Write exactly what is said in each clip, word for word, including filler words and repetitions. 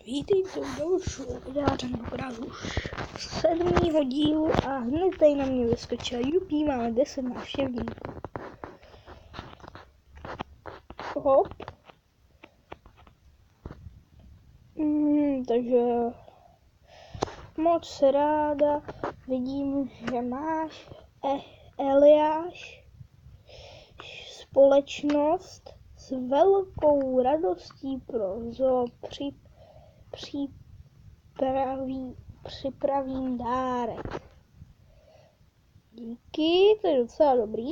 Vítejte u dalšího videa, tentokrát už sedmýho dílu a hned tady na mě vyskočila Jupí, máme deset návštěvníků. Hop. Mm, takže moc ráda vidím, že máš e- Eliáš společnost s velkou radostí pro zoo při, připraví, připravím dárek. Díky, to je docela dobrý.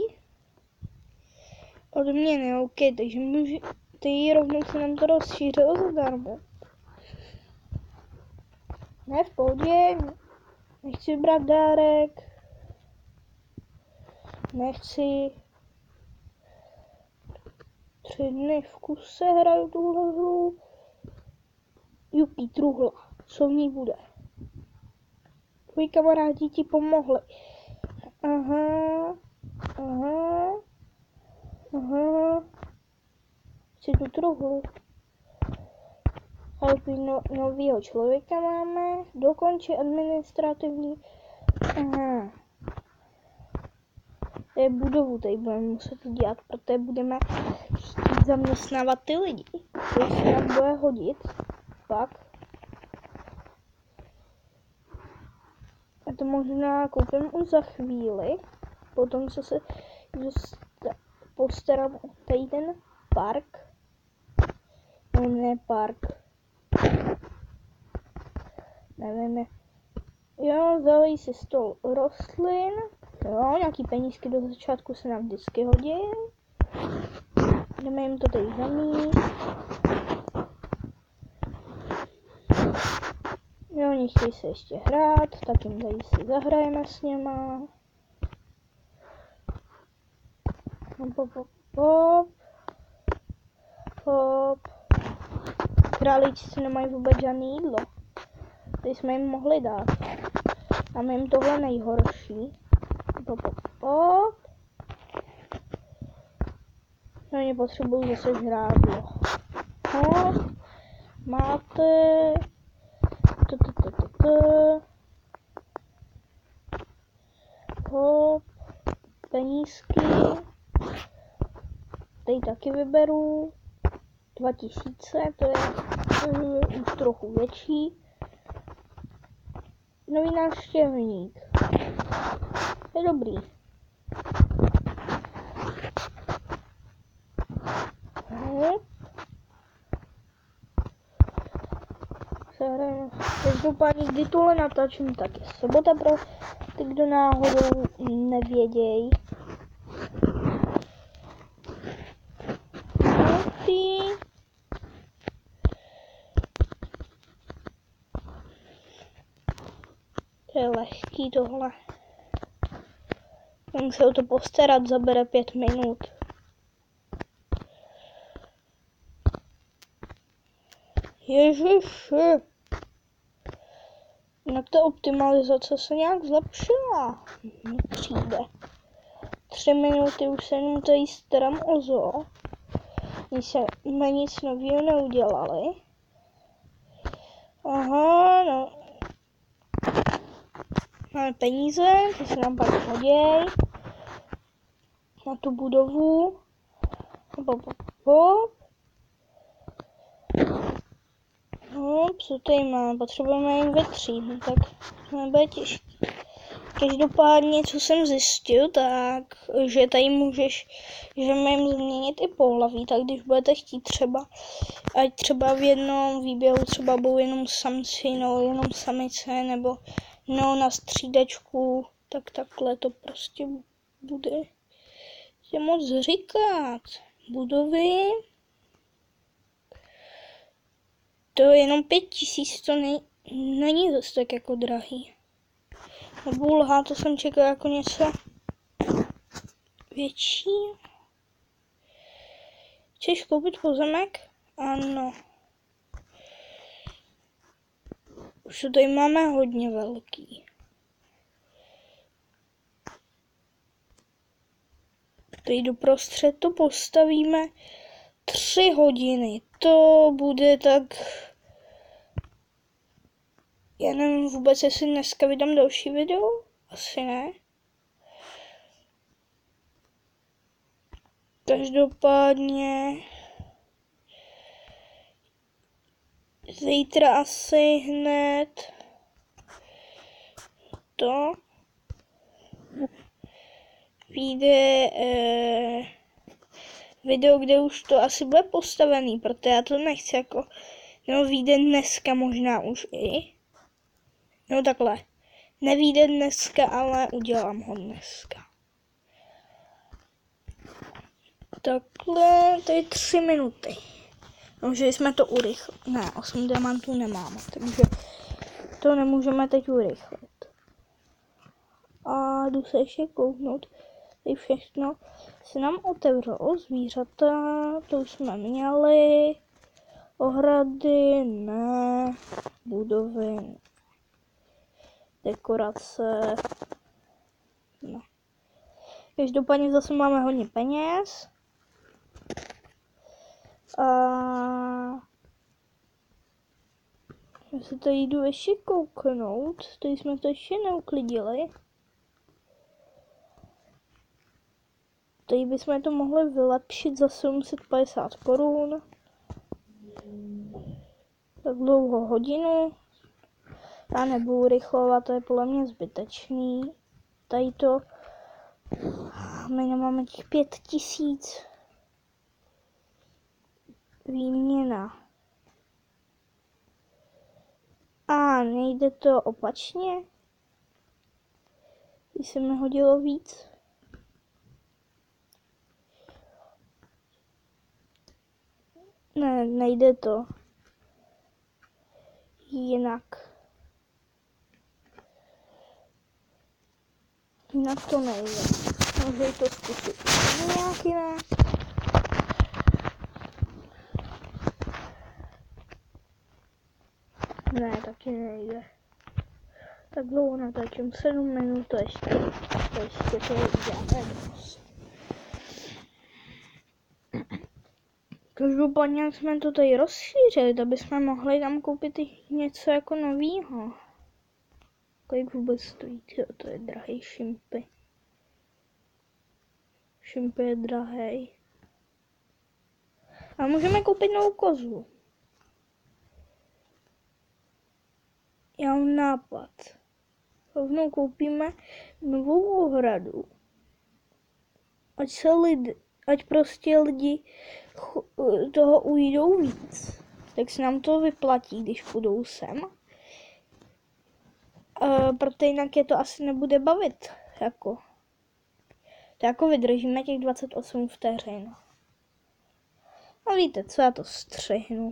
Od mě ne, ok, takže může, ty rovnou se nám to rozšířilo zadarmo. Ne, v pohodě, nechci brát dárek, nechci. Tři dny v kuse hraju tuhle hru. Jupí, truhla, co v ní bude? Tvoji kamarádi ti pomohli. Aha, aha, aha. Chci tu truhlu. A Jupí, no, novýho člověka máme. Dokončí administrativní. Aha. To je budovu, tady budeme muset dělat, protože budeme chtít zaměstnávat ty lidi. To se nám bude hodit. Pak. A to možná koupím už za chvíli. Potom, co se postarám o tady ten park. No ne park. Nevím. Jo, zalej si stol rostlin. Jo, nějaký penízky do začátku se nám vždycky hodí. Jdeme jim to tady zamíst. Jo, oni chtějí se ještě hrát, tak jim tady si zahrajeme s něma. Hop, hop, hop. Hop. Králíci nemají vůbec žádné jídlo. Tady jsme jim mohli dát. Máme jim tohle nejhorší. Hop, hop, hop. No, oni potřebují zase žrádlo. Hop. Máte. Hop. Penízky. Tady taky vyberu. Dva tisíce, to je uh, už trochu větší. Nový návštěvník. Je dobrý. Hop. Každopádně, kdy tohle natáčím, tak je sobota pro ty, kdo náhodou nevědějí. To je lehký tohle. Mám se o to postarat, zabere pět minut. Ježiši. No ta optimalizace se nějak zlepšila. Mně přijde. Tři minuty už se jenom tady starám o zoo. Jsme nic nového neudělali. Aha, no. Máme peníze, ty se nám pak hoděj. Na tu budovu. Hop, hop, hop. No, co tady máme? Potřebujeme jim vytřít, no tak to nebude těžké. Každopádně, co jsem zjistil, tak, že tady můžeš, že můžeme změnit i pohlaví, tak když budete chtít třeba, ať třeba v jednom výběhu třeba budou jenom samci, no jenom samice, nebo no na střídačku, tak takhle to prostě bude. Je moc říkat. Budovy. To je jenom pět tisíc, to ne, není zase tak jako drahý. Nebo lhá, to jsem čekal jako něco větší. Chceš koupit pozemek? Ano. Už to tady máme hodně velký. Tady doprostřed to postavíme tři hodiny. To bude tak Já nevím vůbec, jestli dneska vydám další video. Asi ne. Každopádně zítra asi hned to vyjde eh, video, kde už to asi bude postavený, protože já to nechci jako, no vyjde dneska možná už i, no takhle, nevyjde dneska, ale udělám ho dneska. Takhle, to je tři minuty. No, že jsme to urychlili. Ne, osm diamantů nemáme, takže to nemůžeme teď urychlit. A jdu se ještě kouknout. Tady všechno se nám otevřelo. Zvířata, to už jsme měli. Ohrady, ne. Budovy, dekorace, ne. Každopádně zase máme hodně peněz. A já se tady jdu ještě kouknout, tady jsme to ještě neuklidili. Tady bychom to mohli vylepšit za sedm set padesát korun. Tak dlouho hodinu. Já nebudu urychlovat, to je podle mě zbytečný. Tady to, my nemáme těch pět tisíc. Výměna. A nejde to opačně? Když se mi hodilo víc. Ne, nejde to. Jinak. Jinak to nejde. Můžu to zkusit nějak jinak. Ne, taky nejde. Tak dlouho natáčím, sedm minut, to ještě, to ještě to uděláme dost. Každopádně jsme to tady rozšířili, aby jsme mohli tam koupit něco jako novýho. Kolik vůbec stojí, to je drahý šimpy. Šimpy je drahý. A můžeme koupit novou kozu. Já mám nápad. Rovnou koupíme novou ohradu. Ať se lidi, ať prostě lidi toho ujdou víc. Tak se nám to vyplatí, když půjdou sem. E, protože jinak je to asi nebude bavit. Jako. To jako vydržíme těch dvacet osm vteřin. A víte co, já to střihnu.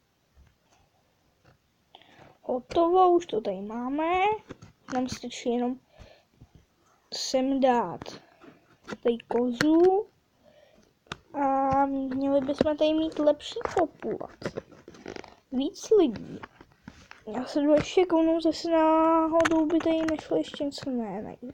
Hotovo, už to tady máme. Nám stačí jenom sem dát tady kozu. A měli bychom tady mít lepší populaci. Víc lidí. Já se jdu ještě kouknout, jestli náhodou by tady nešlo ještě něco, ne, nejde.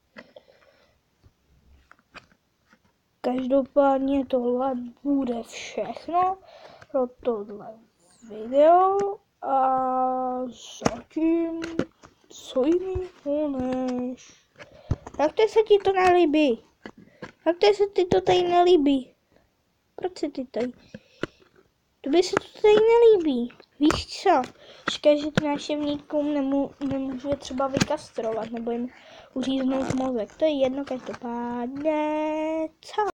Každopádně tohle bude všechno pro tohle video. A zatím, co jiného než... Jak to se ti to nelíbí? Jak to se ti to tady nelíbí? Proč se ti tady? Tobě se to tady nelíbí. Víš co? Říkáš, že ty návštěvníkům nemů nemůže třeba vykastrovat nebo jim uříznout mozek. To je jedno, každopádně. Co?